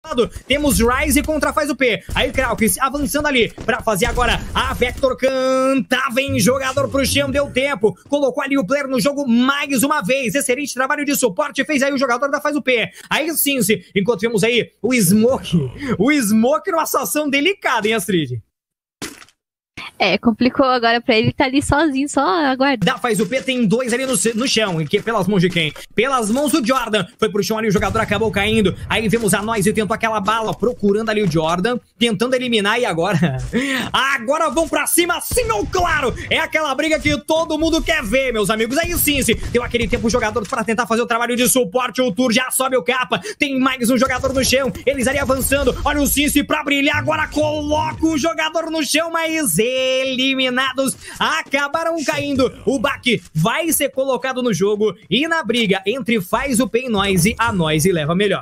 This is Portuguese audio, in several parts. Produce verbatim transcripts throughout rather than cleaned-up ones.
Temos Ryze contra Faz o P. Aí Kraukis avançando ali pra fazer agora a Vector canta. Vem jogador pro chão, deu tempo. Colocou ali o player no jogo mais uma vez. Excelente trabalho de suporte. Fez aí o jogador da Faz o P. Aí sim, enquanto vemos aí o Smoke. O Smoke numa situação delicada, hein, Astrid? É, complicou agora pra ele, tá ali sozinho, só aguardando. Da Faz o P tem dois ali no, no chão, que pelas mãos de quem? Pelas mãos do Jordan, foi pro chão ali, o jogador acabou caindo, aí vemos a Noise, tentou aquela bala, procurando ali o Jordan, tentando eliminar, e agora? Agora vão pra cima, sim ou claro, é aquela briga que todo mundo quer ver, meus amigos, aí sim, sim, deu aquele tempo o jogador pra tentar fazer o trabalho de suporte, o Tour já sobe o capa, tem mais um jogador no chão, eles ali avançando, olha o Cincy pra brilhar, agora coloca o jogador no chão, mas ele eliminados, acabaram caindo. O Bak vai ser colocado no jogo e na briga entre Faz o P e Noise, a Noise leva melhor.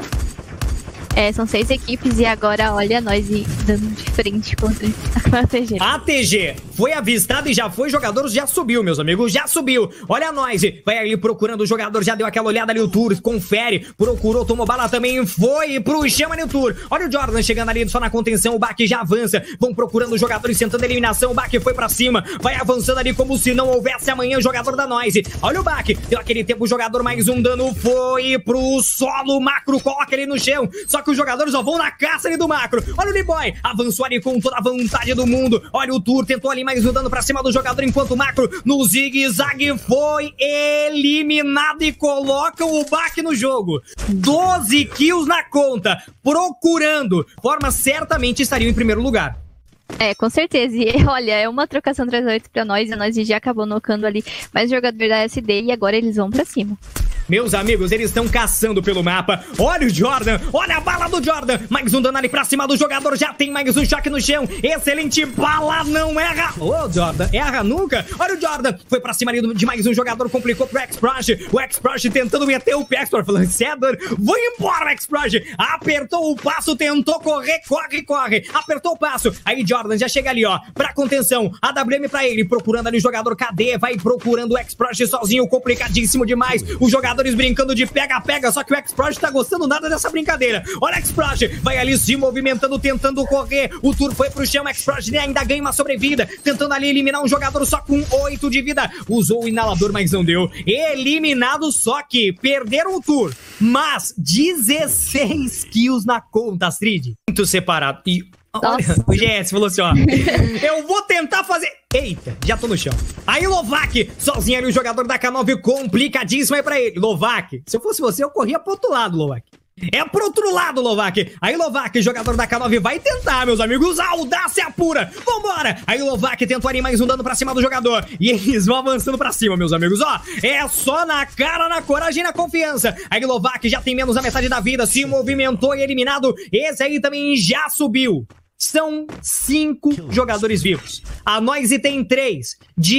É, são seis equipes e agora olha a Noise dando de frente contra a T G. A T G foi avistada e já foi jogador, já subiu, meus amigos, já subiu. Olha a Noise, vai ali procurando o jogador, já deu aquela olhada ali o Tour, confere, procurou, tomou bala também, foi pro chama ali o Tour. Olha o Jordan chegando ali só na contenção, o Bak já avança, vão procurando os jogadores, tentando a eliminação, o Bak foi pra cima, vai avançando ali como se não houvesse amanhã o jogador da Noise. Olha o Bak, deu aquele tempo o jogador, mais um dano, foi pro solo, o Macro coloca ele no chão, só que os jogadores só vão na caça ali do Macro. Olha o Liboy, avançou ali com toda a vontade do mundo. Olha o Tour, tentou ali mais um dano pra cima do jogador, enquanto o Macro no zigue-zague foi eliminado e coloca o Bak no jogo. doze kills na conta, procurando. Forma certamente estariam em primeiro lugar. É, com certeza. E olha, é uma trocação três a oito pra nós, a nós já acabou nocando ali mais jogador da S D e agora eles vão pra cima. Meus amigos, eles estão caçando pelo mapa. Olha o Jordan, olha a bala do Jordan. Mais um dano ali pra cima do jogador, já tem mais um choque no chão. Excelente bala, não erra. Ô, oh, Jordan, erra nunca. Olha o Jordan, foi pra cima ali de mais um jogador, complicou pro X-Prosh. O X-Prosh tentando meter o X-Prosh, falando, Cedar, vou embora, X-Prosh. Apertou o passo, tentou correr, corre, corre. Apertou o passo. Aí Jordan já chega ali, ó, pra contenção. A W M pra ele, procurando ali o jogador. Cadê? Vai procurando o X-Prosh sozinho, complicadíssimo demais. O jogador brincando de pega-pega, só que o X-Prosh tá gostando nada dessa brincadeira. Olha o X-Prosh, vai ali se movimentando, tentando correr. O Tour foi pro chão, o X-Prosh ainda ganha uma sobrevida, tentando ali eliminar um jogador só com oito de vida. Usou o inalador, mas não deu. Eliminado, só que perderam o Tour, mas dezesseis kills na conta, Astrid. Muito separado. E olha, o G S falou assim, ó, eu vou tentar fazer... Eita, já tô no chão. Aí Lovac, sozinho ali o jogador da K nove, complicadíssimo aí pra ele. Lovac, se eu fosse você, eu corria pro outro lado, Lovac. É pro outro lado, Lovac. Aí Lovac, jogador da K nove, vai tentar, meus amigos. Audácia pura. Vambora. Aí Lovac tentou ali mais um dano pra cima do jogador. E eles vão avançando pra cima, meus amigos. Ó, é só na cara, na coragem e na confiança. Aí Lovac já tem menos da metade da vida. Se movimentou e eliminado. Esse aí também já subiu. São cinco jogadores vivos. A Noise tem três.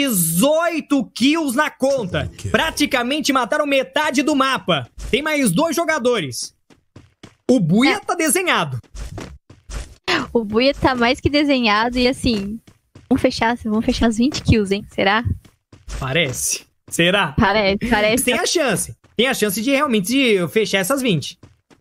dezoito kills na conta. Praticamente mataram metade do mapa. Tem mais dois jogadores. O Buia é. tá desenhado. O Buia tá mais que desenhado e assim... Vamos fechar, vamos fechar as vinte kills, hein? Será? Parece. Será? Parece, parece. Tem a chance. Tem a chance de realmente de fechar essas vinte.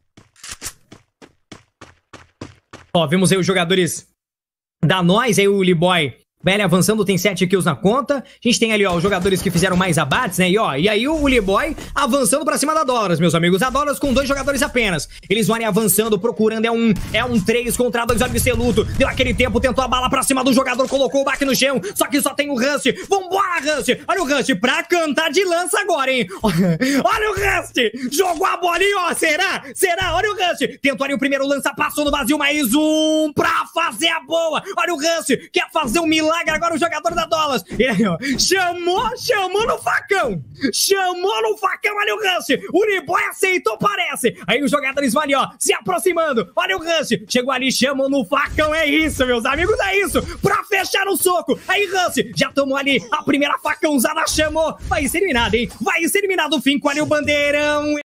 Ó, vemos aí os jogadores da Noise, aí o Liboy vai ali avançando, tem sete kills na conta. A gente tem ali, ó, os jogadores que fizeram mais abates, né? E, ó, e aí o Liboy avançando pra cima da Dollars, meus amigos. A Dollars com dois jogadores apenas. Eles vão ali avançando, procurando. É um, é um três contra dois. Olha o Celuto. Deu aquele tempo, tentou a bala pra cima do jogador, colocou o Bak no chão. Só que só tem o Rust. Vambora, Rust. Olha o Rust pra cantar de lança agora, hein? Olha o Rust. Jogou a bolinha, ó. Será? Será? Olha o Rust. Tentou ali o primeiro lança, passou no vazio. Mais um pra fazer a boa. Olha o Rust. Quer fazer um milagre. Agora o jogador da Dollars. Ele, ó, chamou, chamou no facão. Chamou no facão, olha o Rush. O Liboy aceitou, parece. Aí os jogadores vão ali, ó, se aproximando. Olha o Rush. Chegou ali, chamou no facão. É isso, meus amigos, é isso. Pra fechar o soco. Aí Rush já tomou ali a primeira facãozada, chamou. Vai ser eliminado, hein? Vai ser eliminado o fim com ali o bandeirão.